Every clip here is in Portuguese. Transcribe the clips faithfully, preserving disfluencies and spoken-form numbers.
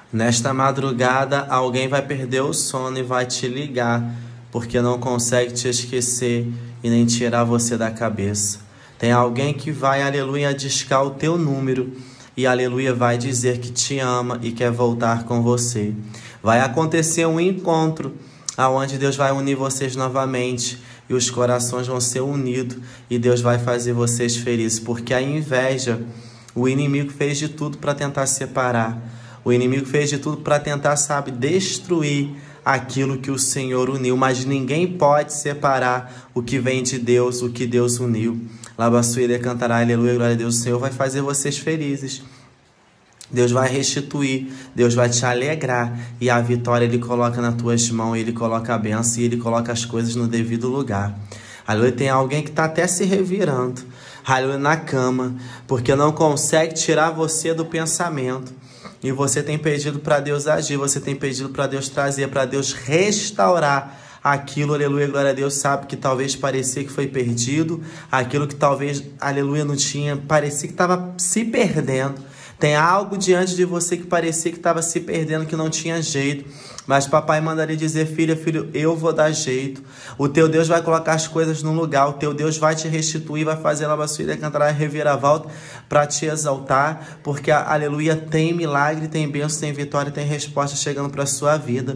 Nesta madrugada, alguém vai perder o sono e vai te ligar, porque não consegue te esquecer e nem tirar você da cabeça. Tem alguém que vai, aleluia, discar o teu número e, aleluia, vai dizer que te ama e quer voltar com você. Vai acontecer um encontro aonde Deus vai unir vocês novamente e os corações vão ser unidos e Deus vai fazer vocês felizes, porque a inveja, o inimigo fez de tudo para tentar separar. O inimigo fez de tudo para tentar, sabe, destruir aquilo que o Senhor uniu. Mas ninguém pode separar o que vem de Deus, o que Deus uniu. Labassuíra cantará, aleluia, glória a Deus. O Senhor vai fazer vocês felizes. Deus vai restituir, Deus vai te alegrar. E a vitória Ele coloca nas tuas mãos, Ele coloca a bênção e Ele coloca as coisas no devido lugar. Aleluia, tem alguém que está até se revirando, aleluia, na cama, porque não consegue tirar você do pensamento. E você tem pedido para Deus agir, você tem pedido para Deus trazer, para Deus restaurar aquilo, aleluia, glória a Deus, sabe, que talvez parecia que foi perdido, aquilo que talvez, aleluia, não tinha, parecia que estava se perdendo. Tem algo diante de você que parecia que estava se perdendo, que não tinha jeito. Mas papai manda lhe dizer, filha, filho, eu vou dar jeito. O teu Deus vai colocar as coisas no lugar. O teu Deus vai te restituir, vai fazer a bassuíra cantar a reviravolta para te exaltar. Porque, aleluia, tem milagre, tem bênção, tem vitória, tem resposta chegando para a sua vida.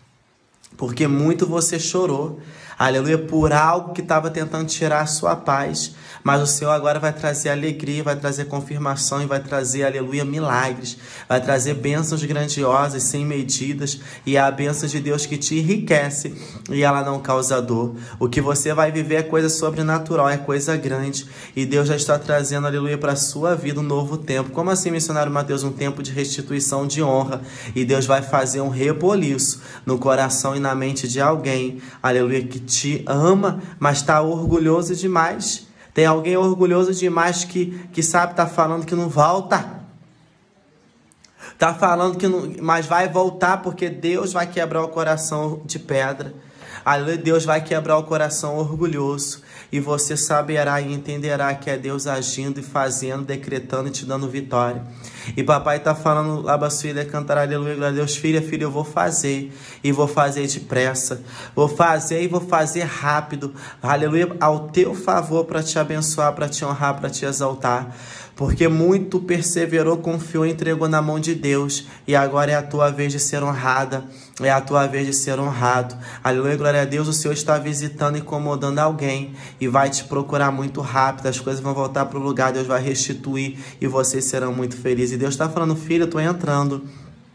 Porque muito você chorou, aleluia, por algo que estava tentando tirar a sua paz. Mas o Senhor agora vai trazer alegria, vai trazer confirmação e vai trazer, aleluia, milagres. Vai trazer bênçãos grandiosas, sem medidas. E é a bênção de Deus que te enriquece e ela não causa dor. O que você vai viver é coisa sobrenatural, é coisa grande. E Deus já está trazendo, aleluia, para a sua vida um novo tempo. Como assim, missionário Mateus? Um tempo de restituição, de honra. E Deus vai fazer um reboliço no coração e na mente de alguém, aleluia, que te ama, mas está orgulhoso demais. Tem alguém orgulhoso demais que, que sabe, tá falando que não volta. Tá falando que não, mas vai voltar porque Deus vai quebrar o coração de pedra. Aleluia, Deus vai quebrar o coração orgulhoso. E você saberá e entenderá que é Deus agindo e fazendo, decretando e te dando vitória. E papai está falando, Labassuíra cantará, aleluia, glória a Deus, filha, filha, eu vou fazer. E vou fazer depressa. Vou fazer e vou fazer rápido. Aleluia, ao teu favor para te abençoar, para te honrar, para te exaltar. Porque muito perseverou, confiou, entregou na mão de Deus. E agora é a tua vez de ser honrada. É a tua vez de ser honrado. Aleluia, glória a Deus. O Senhor está visitando, incomodando alguém. E vai te procurar muito rápido. As coisas vão voltar para o lugar. Deus vai restituir. E vocês serão muito felizes. E Deus está falando, filho, eu estou entrando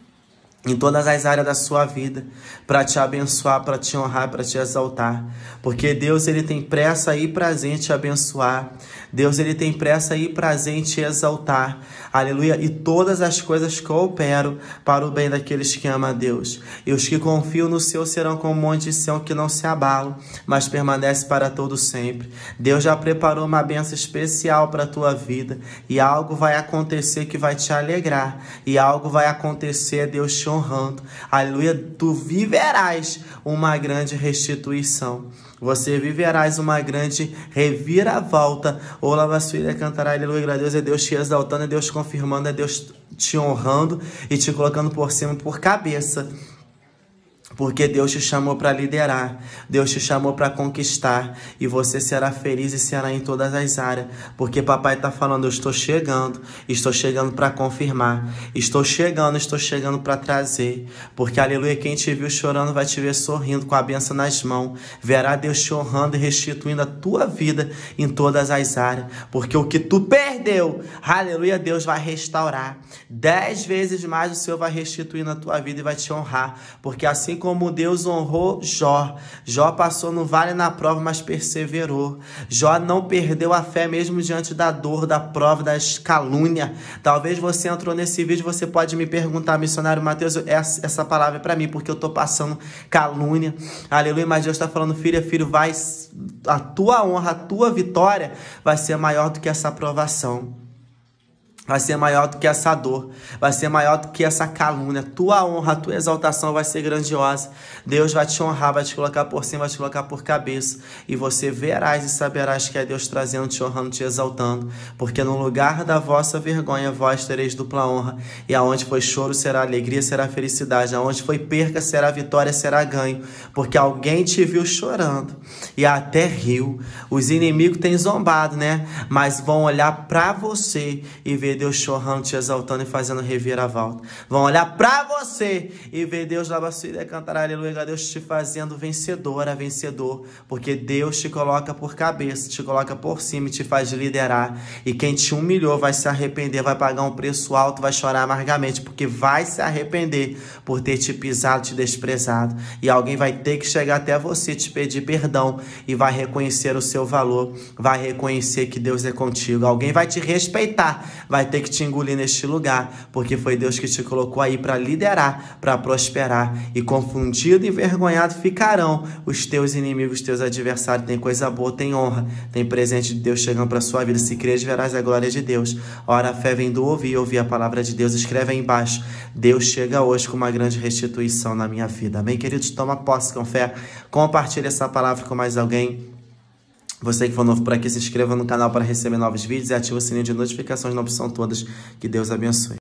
em todas as áreas da sua vida, para te abençoar, para te honrar, para te exaltar. Porque Deus, Ele tem pressa e prazer em te abençoar. Deus, Ele tem pressa e prazer em te exaltar. Aleluia. E todas as coisas cooperam para o bem daqueles que amam a Deus. E os que confiam no Senhor serão como um monte de Sião que não se abalam, mas permanece para todo sempre. Deus já preparou uma bênção especial para a tua vida. E algo vai acontecer que vai te alegrar. E algo vai acontecer, Deus te honrando. Aleluia. Tu viverás uma grande restituição. Você viverás uma grande reviravolta. Ola Vassuíra cantará, aleluia, glória a Deus. É Deus te exaltando, é Deus confirmando, é Deus te honrando e te colocando por cima, por cabeça. Porque Deus te chamou para liderar, Deus te chamou para conquistar, e você será feliz e será em todas as áreas, porque papai está falando, eu estou chegando, estou chegando para confirmar, estou chegando, estou chegando para trazer, porque aleluia, quem te viu chorando vai te ver sorrindo com a bênção nas mãos, verá Deus te honrando e restituindo a tua vida em todas as áreas, porque o que tu perdeu, aleluia, Deus vai restaurar, dez vezes mais o Senhor vai restituir na tua vida e vai te honrar, porque assim como como Deus honrou Jó. Jó passou no vale na prova, mas perseverou. Jó não perdeu a fé mesmo diante da dor, da prova, das calúnias. Talvez você entrou nesse vídeo, você pode me perguntar, missionário Mateus, essa, essa palavra é para mim, porque eu estou passando calúnia. Aleluia, mas Deus está falando, filha, filho, vai, a tua honra, a tua vitória vai ser maior do que essa provação. vai ser maior do que essa dor, vai ser maior do que essa calúnia. Tua honra, tua exaltação vai ser grandiosa. Deus vai te honrar, vai te colocar por cima, vai te colocar por cabeça. E você verás e saberás que é Deus trazendo, te honrando, te exaltando. Porque no lugar da vossa vergonha, vós tereis dupla honra. E aonde foi choro, será alegria, será felicidade. Aonde foi perca, será vitória, será ganho. Porque alguém te viu chorando e até riu. Os inimigos têm zombado, né? Mas vão olhar para você e ver Deus chorrando, te exaltando e fazendo reviravolta. Vão olhar para você e ver Deus lá e cantar aleluia, Deus te fazendo vencedora, vencedor, porque Deus te coloca por cabeça, te coloca por cima e te faz liderar. E quem te humilhou vai se arrepender, vai pagar um preço alto, vai chorar amargamente, porque vai se arrepender por ter te pisado, te desprezado. E alguém vai ter que chegar até você, te pedir perdão e vai reconhecer o seu valor, vai reconhecer que Deus é contigo. Alguém vai te respeitar, vai ter que te engolir neste lugar, porque foi Deus que te colocou aí para liderar, para prosperar. E confundido e envergonhado ficarão os teus inimigos, os teus adversários. Tem coisa boa, tem honra, tem presente de Deus chegando para sua vida. Se crês, verás a glória de Deus. Ora, a fé vem do ouvir, ouvir a palavra de Deus. Escreve aí embaixo: Deus chega hoje com uma grande restituição na minha vida. Amém, queridos? Toma posse com fé, compartilha essa palavra com mais alguém. Você que for novo por aqui, se inscreva no canal para receber novos vídeos e ative o sininho de notificações na opção todas. Que Deus abençoe.